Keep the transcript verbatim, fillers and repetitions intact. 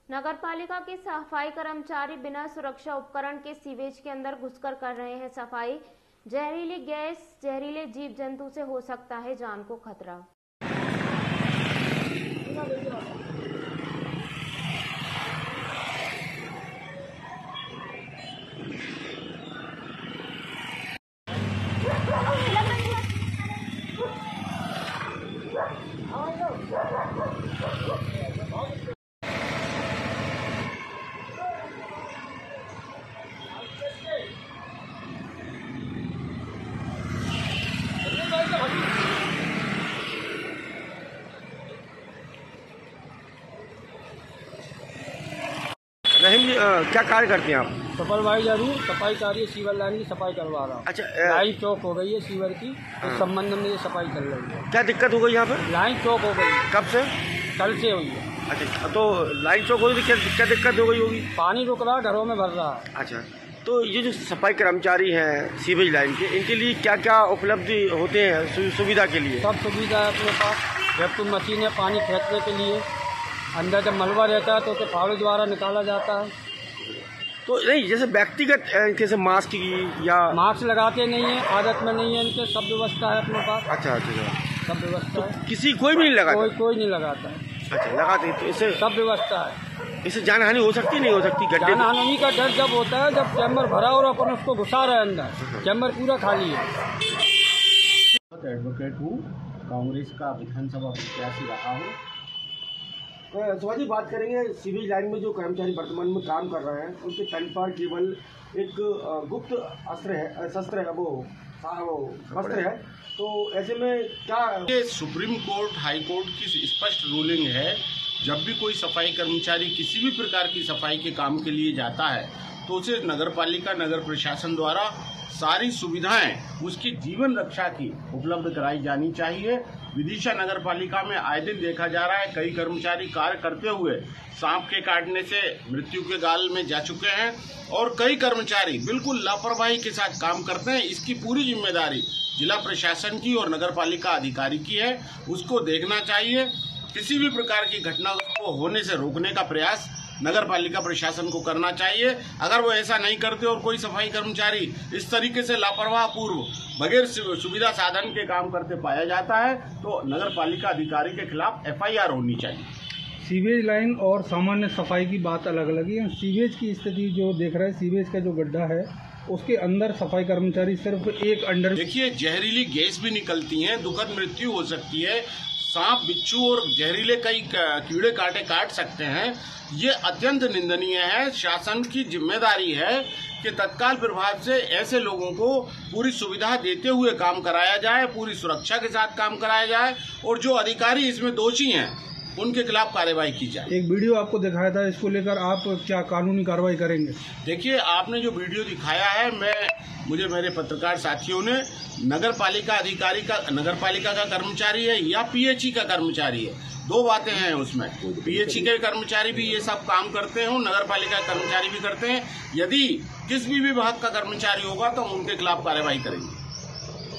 नगरपालिका के सफाई कर्मचारी बिना सुरक्षा उपकरण के सीवेज के अंदर घुसकर कर रहे हैं सफाई। जहरीली गैस, जहरीले जीव जंतु से हो सकता है जान को खतरा। रहीम जी, क्या कार्य करते हैं आप? सुपरवाइजर हूँ, सफाई कार्य सीवर लाइन की सफाई करवा रहा हूँ। अच्छा, लाइन चौक हो गई है सीवर की, इस संबंध में ये सफाई चल रही है। क्या दिक्कत हो गई यहाँ पर? लाइन चौक हो गई। कब से? कल से हुई है। अच्छा, तो लाइन चौक हो गई, क्या क्या दिक्कत हो गई होगी? पानी रुक रहा, घरों में भर रहा है। अच्छा, तो ये जो सफाई कर्मचारी हैं सीवेज लाइन के, इनके लिए क्या क्या उपलब्धि होते हैं सुविधा के लिए? सब सुविधा है अपने पास। वैक्यूम मशीन है पानी फेंकने के लिए, अंदर जब मलबा रहता है तो उसे फावड़े द्वारा निकाला जाता है। तो नहीं, जैसे व्यक्तिगत जैसे मास्क की या मास्क लगाते नहीं है, आदत में नहीं है इनके, सब व्यवस्था है अपने पास। अच्छा अच्छा, सब व्यवस्था तो है। किसी कोई भी नहीं लगाता? कोई कोई नहीं लगाता है। अच्छा, लगाते तो इससे सब व्यवस्था है। इससे जान हानि हो सकती नहीं हो सकती? गड्ढे जान हानि का डर जब होता है जब चैम्बर भरा और अपन उसको घुसा रहे अंदर, चैम्बर पूरा खाली है। एडवोकेट हूँ, कांग्रेस का विधानसभा प्रत्याशी रहा हूँ। सुभाष जी, बात करेंगे सीवेज लाइन में जो कर्मचारी वर्तमान में काम कर रहे हैं, उनके तन पर केवल एक गुप्त अस्त्र है, शस्त्र है, वो अस्त्र है, तो ऐसे में क्या? ये सुप्रीम कोर्ट, हाई कोर्ट की स्पष्ट रूलिंग है, जब भी कोई सफाई कर्मचारी किसी भी प्रकार की सफाई के काम के लिए जाता है तो उसे नगरपालिका, नगर प्रशासन द्वारा सारी सुविधाएं उसकी जीवन रक्षा की उपलब्ध कराई जानी चाहिए। विदिशा नगर पालिका में आए दिन देखा जा रहा है कई कर्मचारी कार्य करते हुए सांप के काटने से मृत्यु के गाल में जा चुके हैं और कई कर्मचारी बिल्कुल लापरवाही के साथ काम करते हैं। इसकी पूरी जिम्मेदारी जिला प्रशासन की और नगर पालिका अधिकारी की है, उसको देखना चाहिए। किसी भी प्रकार की घटना को होने से रोकने का प्रयास नगर पालिका प्रशासन को करना चाहिए। अगर वो ऐसा नहीं करते और कोई सफाई कर्मचारी इस तरीके से लापरवाह पूर्व बगैर सुविधा साधन के काम करते पाया जाता है तो नगर पालिका अधिकारी के खिलाफ एफ आई आर होनी चाहिए। सीवेज लाइन और सामान्य सफाई की बात अलग अलग है। सीवेज की स्थिति जो देख रहे हैं, सीवेज का जो गड्ढा है उसके अंदर सफाई कर्मचारी सिर्फ एक अंडर, देखिए जहरीली गैस भी निकलती है, दुखद मृत्यु हो सकती है, सांप, बिच्छू और जहरीले कई कीड़े काटे काट सकते हैं। ये अत्यंत निंदनीय है। शासन की जिम्मेदारी है कि तत्काल प्रभाव से ऐसे लोगों को पूरी सुविधा देते हुए काम कराया जाए, पूरी सुरक्षा के साथ काम कराया जाए और जो अधिकारी इसमें दोषी हैं उनके खिलाफ कार्रवाई की जाए। एक वीडियो आपको दिखाया था, इसको लेकर आप क्या कानूनी कार्रवाई करेंगे? देखिए, आपने जो वीडियो दिखाया है, मैं मुझे मेरे पत्रकार साथियों ने नगर पालिका अधिकारी का, नगर पालिका का कर्मचारी है या पी एच ई का कर्मचारी है, दो बातें हैं उसमें। पी एच ई के कर्मचारी भी ये सब काम करते हैं, नगर पालिका के कर्मचारी भी करते हैं। यदि किसी भी विभाग का कर्मचारी होगा तो हम उनके खिलाफ कार्रवाई करेंगे।